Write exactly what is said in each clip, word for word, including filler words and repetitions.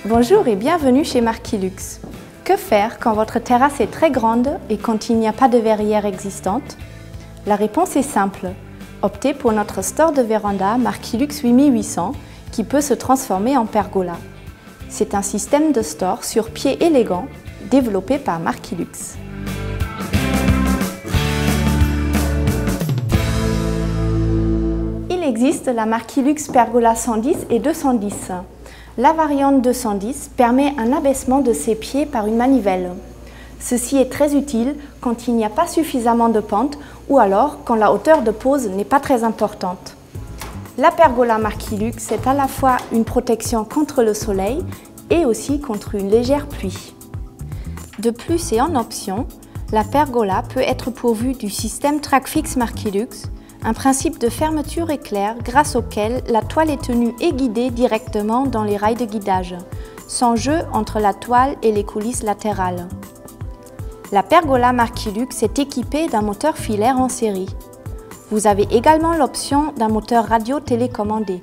Bonjour et bienvenue chez Marquilux. Que faire quand votre terrasse est très grande et quand il n'y a pas de verrière existante? La réponse est simple. Optez pour notre store de véranda Marquilux huit mille huit cents qui peut se transformer en pergola. C'est un système de store sur pied élégant développé par Marquilux. Il existe la Marquilux Pergola cent dix et deux cent dix. La variante deux cent dix permet un abaissement de ses pieds par une manivelle. Ceci est très utile quand il n'y a pas suffisamment de pente ou alors quand la hauteur de pose n'est pas très importante. La pergola Marquilux est à la fois une protection contre le soleil et aussi contre une légère pluie. De plus et en option, la pergola peut être pourvue du système TrackFix Marquilux, un principe de fermeture éclair grâce auquel la toile est tenue et guidée directement dans les rails de guidage, sans jeu entre la toile et les coulisses latérales. La pergola Marquilux est équipée d'un moteur filaire en série. Vous avez également l'option d'un moteur radio télécommandé.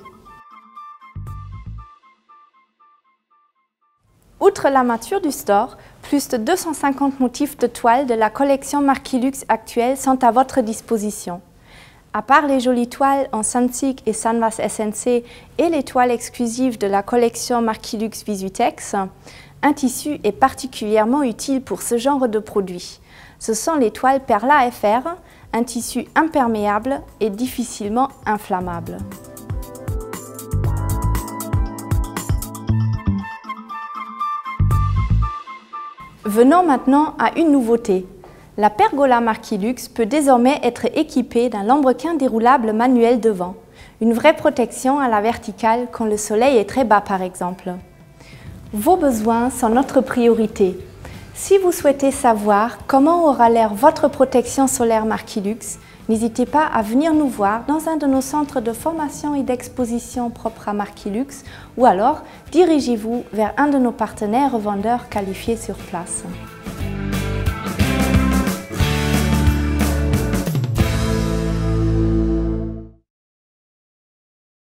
Outre la mature du store, plus de deux cent cinquante motifs de toiles de la collection Marquilux actuelle sont à votre disposition. À part les jolies toiles en Sunsilk et Canvas S N C et les toiles exclusives de la collection Marquilux Visutex, un tissu est particulièrement utile pour ce genre de produit. Ce sont les toiles Perla F R, un tissu imperméable et difficilement inflammable. Venons maintenant à une nouveauté. La pergola Marquilux peut désormais être équipée d'un lambrequin déroulable manuel devant, une vraie protection à la verticale quand le soleil est très bas par exemple. Vos besoins sont notre priorité. Si vous souhaitez savoir comment aura l'air votre protection solaire Marquilux, n'hésitez pas à venir nous voir dans un de nos centres de formation et d'exposition propres à Marquilux ou alors dirigez-vous vers un de nos partenaires revendeurs qualifiés sur place.